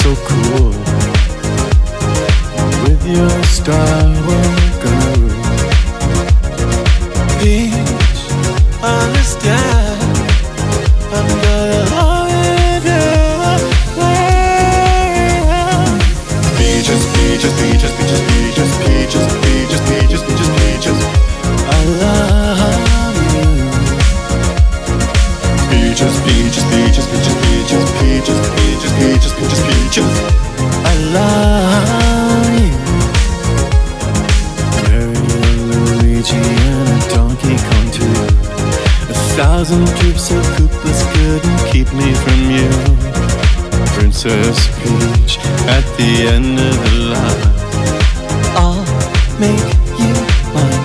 so cool with your style, girl. Peach, understand, I'm gonna love you. Peaches, peaches, peaches, peaches, peaches, peaches, peaches, peaches, peaches, peaches, I love you. Peaches, peaches, peaches, peaches, peaches, peaches, peaches, peaches, peaches, peaches, I love you. Mario, Luigi, and a Donkey Kong too. 1,000 troops of Koopas couldn't keep me from you. Princess Peach at the end of the line. I'll make you mine.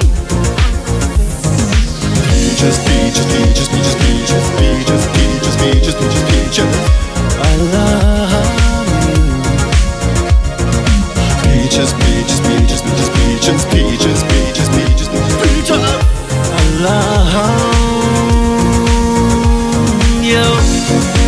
Peaches, peaches, peaches, peaches, peaches, peaches, peaches, peaches, peaches, peaches, I love you. Peaches, peaches, peaches, peaches, peaches, peaches, peaches, peaches, peaches, peaches, I love you.